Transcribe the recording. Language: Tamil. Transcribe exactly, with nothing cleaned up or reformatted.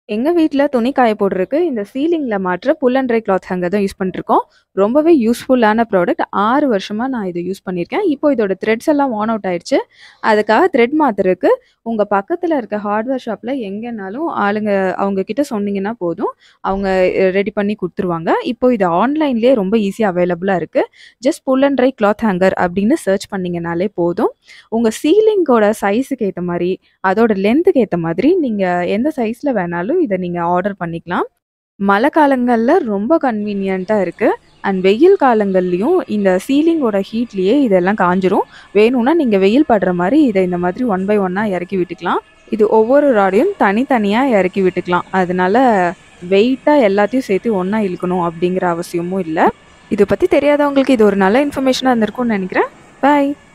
எங்க வீட்ல துணி காய போடுறதுக்கு இந்த சீலிங்ல மாட்ற pull and dry cloth hanger தான் யூஸ் பண்ணிட்டுருக்கோம். ரொம்பவே யூஸ்ஃபுல்லான ப்ராடக்ட். ஆறு வருஷமா நான் இத யூஸ் பண்ணியிருக்கேன். இப்போ இதோட த்ரெட்ஸ் எல்லாம் வொர்ன் அவுட் ஆயிருச்சு. அதுக்காக த்ரெட் மாத்துறதுக்கு உங்க பக்கத்துல இருக்க ஹார்ட்வேர் ஷாப்ல எங்கேனாலும் ஆளுங்க அவங்க கிட்ட சொன்னீங்கன்னா போதும். அவங்க ரெடி பண்ணி குடுத்துருவாங்க. இப்போ இது ஆன்லைன்லயே ரொம்ப ஈஸியா அவைலபிளா இருக்கு. Just pull and dry cloth hanger அப்படின்னு சர்ச் பண்ணீங்கனாலே போதும். உங்க சீலிங்கோட சைஸுக்கு ஏத்த மாரி, அதோட லென்த்துக்கு ஏத்த மாதிரி நீங்க எந்த சைஸ்ல வேணாலும் இத நீங்க ஆர்டர் பண்ணிக்கலாம். மழை காலங்கள்ல ரொம்ப கன்வீனியன்ட்டா இருக்கு. அண்ட் வெயில் காலங்கள்லயும் இந்த சீலிங்கோட ஹீட்லயே இதெல்லாம் காஞ்சிரும். வேணும்னா நீங்க வெயில் படுற மாரி இத இந்த மாதிரி ஒன் பை ஒன்னா இறக்கி விட்டுக்கலாம். இது ஒவ்வொரு ராடையும் தனித்தனியா இறக்கி விட்டுக்கலாம். அதனால வெயிட்டா எல்லாத்தையும் சேர்த்து ஒண்ணா இழுக்கணும் அப்படிங்கிற அவசியமும் இல்ல. இத பத்தி தெரியாதவங்களுக்கு இது ஒரு நல்ல இன்ஃபர்மேஷனா இருந்திருக்கும்னு நினைக்கிறேன். பை.